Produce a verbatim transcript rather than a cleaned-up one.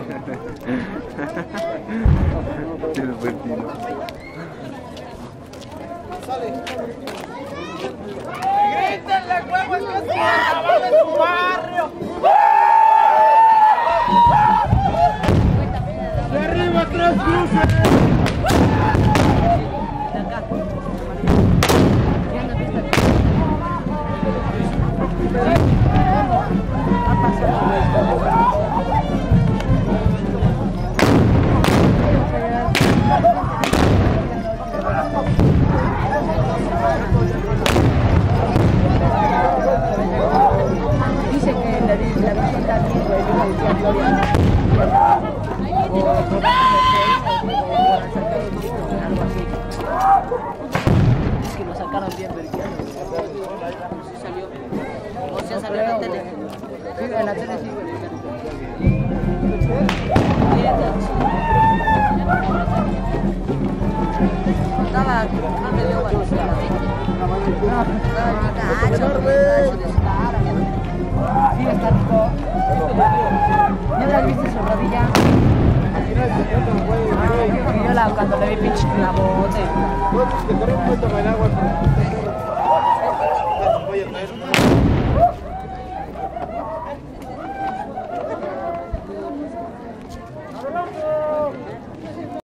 El Bertino. ¡Grítenle, huevos, que es carnaval de su barrio! ¡De arriba, tres cruces! Dice que la Virgen también, güey, yo le decía a Gloria. Algo así. Es que lo sacaron bien verguiano. Sí salió. O sea, salió en la tele. Sí, en la tele sí. Estaba, no me dio balacera. No, estaba gacho. Sí, está rico. ¿Ya habrás visto su rodilla? Yo la, cuando le vi pinche la bote.